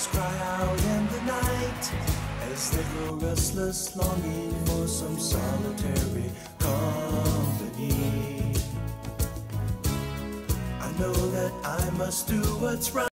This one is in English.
dogs cry out in the night as they grow restless, longing for some solitary company. I know that I must do what's right.